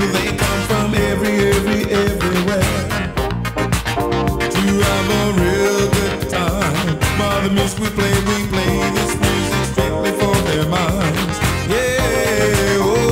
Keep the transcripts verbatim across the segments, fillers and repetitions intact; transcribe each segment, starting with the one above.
people, they come from every, every, everywhere to have a real good time. While the music we play, we play this music strictly for their minds. Yeah, oh.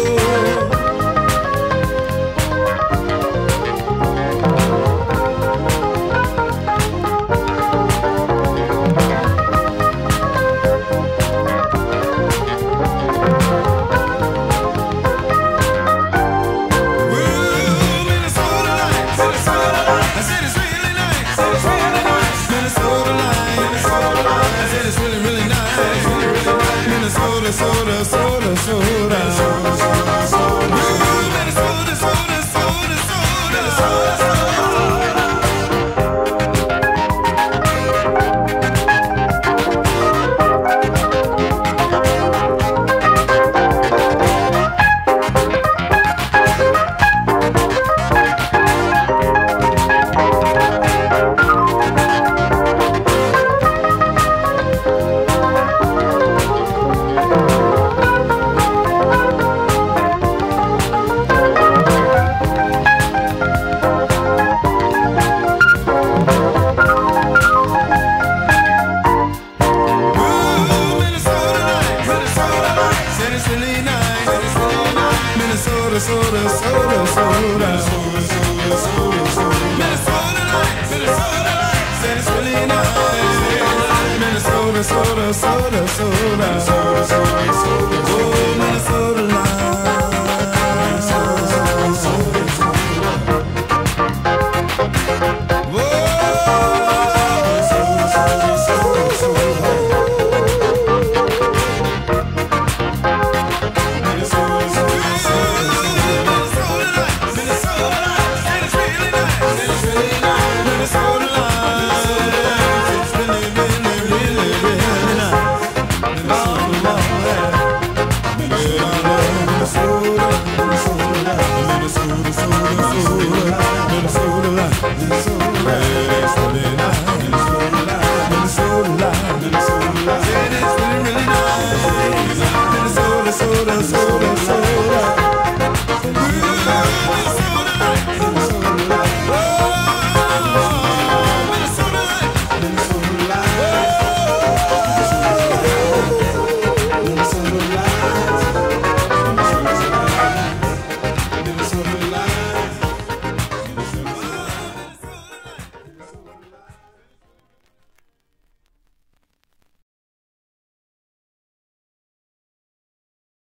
Soda, soda, soda, soda, soda, soda, soda, Minnesota, soda, soda, soda, soda, soda. Soda, soda, soda, soda, soda, soda, soda, soda. Minnesota lights, Minnesota lights, said it's really nice. Minnesota, soda, soda, soda, soda, soda, soda, soda.